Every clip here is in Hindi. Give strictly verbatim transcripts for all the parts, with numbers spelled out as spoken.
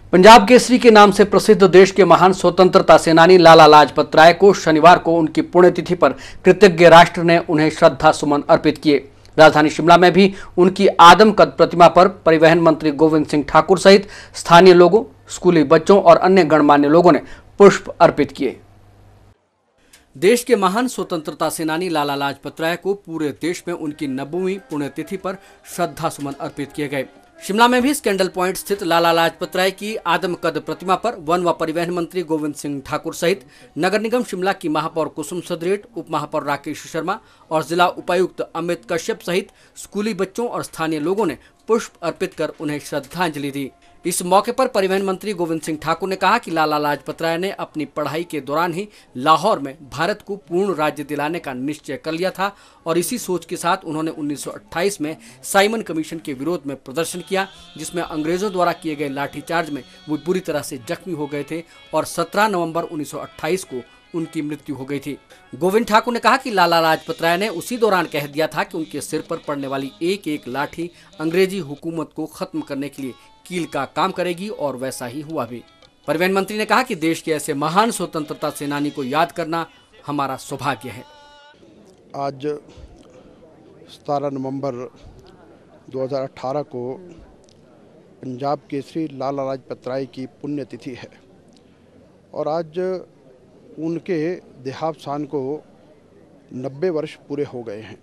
पंजाब केसरी के नाम से प्रसिद्ध देश के महान स्वतंत्रता सेनानी लाला लाजपत राय को शनिवार को उनकी पुण्यतिथि पर कृतज्ञ राष्ट्र ने उन्हें श्रद्धा सुमन अर्पित किए। राजधानी शिमला में भी उनकी आदमकद प्रतिमा पर परिवहन मंत्री गोविंद सिंह ठाकुर सहित स्थानीय लोगों, स्कूली बच्चों और अन्य गणमान्य लोगों ने पुष्प अर्पित किए। देश के महान स्वतंत्रता सेनानी लाला लाजपत राय को पूरे देश में उनकी नब्बेवीं पुण्यतिथि पर श्रद्धा सुमन अर्पित किए गए। शिमला में भी स्कैंडल पॉइंट स्थित लाला लाजपत राय की आदमकद प्रतिमा पर वन व परिवहन मंत्री गोविंद सिंह ठाकुर सहित नगर निगम शिमला की महापौर कुसुम सदरेट, उप महापौर राकेश शर्मा और जिला उपायुक्त अमित कश्यप सहित स्कूली बच्चों और स्थानीय लोगों ने पुष्प अर्पित कर उन्हें श्रद्धांजलि दी। इस मौके पर परिवहन मंत्री गोविंद सिंह ठाकुर ने कहा कि लाला लाजपत राय ने अपनी पढ़ाई के दौरान ही लाहौर में भारत को पूर्ण राज्य दिलाने का निश्चय कर लिया था और इसी सोच के साथ उन्होंने उन्नीस सौ अट्ठाईस में साइमन कमीशन के विरोध में प्रदर्शन किया, जिसमें अंग्रेजों द्वारा किए गए लाठीचार्ज में वो बुरी तरह से जख्मी हो गए थे और सत्रह नवंबर उन्नीस सौ अट्ठाईस को उनकी मृत्यु हो गई थी। गोविंद ठाकुर ने कहा कि लाला लाजपत राय ने उसी दौरान कह दिया था कि उनके सिर पर पड़ने वाली एक एक लाठी अंग्रेजी हुकूमत को खत्म करने के लिए कील का काम करेगी और वैसा ही हुआ भी। परिवहन मंत्री ने कहा कि देश के ऐसे महान स्वतंत्रता सेनानी को याद करना हमारा सौभाग्य है। आज सत्रह नवंबर दो हज़ार अठारह को पंजाब केसरी लाला लाजपत राय की पुण्यतिथि है और आज उनके देहावसान को नब्बे वर्ष पूरे हो गए हैं।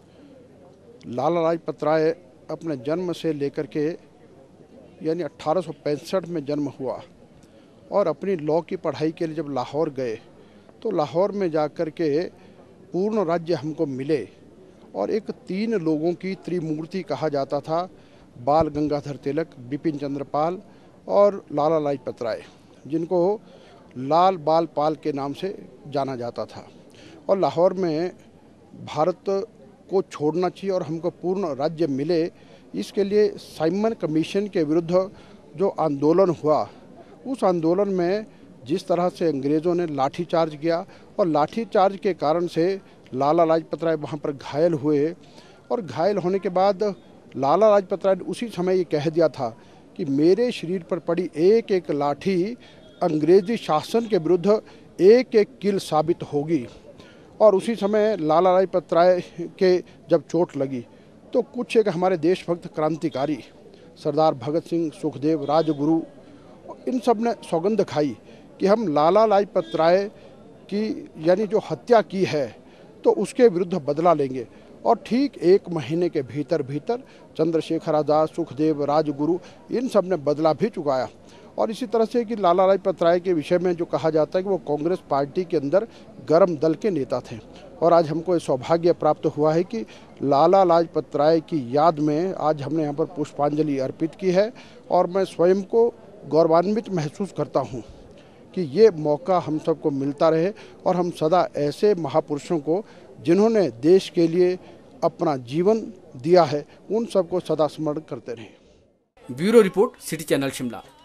लाला लाजपत राय अपने जन्म से लेकर के यानी अट्ठारह सौ पैंसठ में जन्म हुआ और अपनी लॉ की पढ़ाई के लिए जब लाहौर गए तो लाहौर में जाकर के पूर्ण राज्य हमको मिले और एक तीन लोगों की त्रिमूर्ति कहा जाता था, बाल गंगाधर तिलक, बिपिन चंद्र पाल और लाला लाजपत राय, जिनको लाल बाल पाल के नाम से जाना जाता था। और लाहौर में भारत को छोड़ना चाहिए और हमको पूर्ण राज्य मिले, इसके लिए साइमन कमीशन के विरुद्ध जो आंदोलन हुआ, उस आंदोलन में जिस तरह से अंग्रेज़ों ने लाठीचार्ज किया और लाठीचार्ज के कारण से लाला लाजपत राय वहाँ पर घायल हुए और घायल होने के बाद लाला लाजपत राय ने उसी समय ये कह दिया था कि मेरे शरीर पर पड़ी एक एक लाठी अंग्रेजी शासन के विरुद्ध एक एक कील साबित होगी। और उसी समय लाला लाजपत राय के जब चोट लगी तो कुछ एक हमारे देशभक्त क्रांतिकारी सरदार भगत सिंह, सुखदेव, राजगुरु, इन सब ने सौगंध खाई कि हम लाला लाजपत राय की यानी जो हत्या की है तो उसके विरुद्ध बदला लेंगे। और ठीक एक महीने के भीतर भीतर चंद्रशेखर आज़ाद, सुखदेव, राजगुरु, इन सब ने बदला भी चुकाया। और इसी तरह से कि लाला लाजपत राय के विषय में जो कहा जाता है कि वो कांग्रेस पार्टी के अंदर गर्म दल के नेता थे और आज हमको ये सौभाग्य प्राप्त हुआ है कि लाला लाजपत राय की याद में आज हमने यहाँ पर पुष्पांजलि अर्पित की है और मैं स्वयं को गौरवान्वित महसूस करता हूँ कि ये मौका हम सबको मिलता रहे और हम सदा ऐसे महापुरुषों को जिन्होंने देश के लिए अपना जीवन दिया है उन सबको सदा स्मरण करते रहें। Bureau report, city channel Shimla.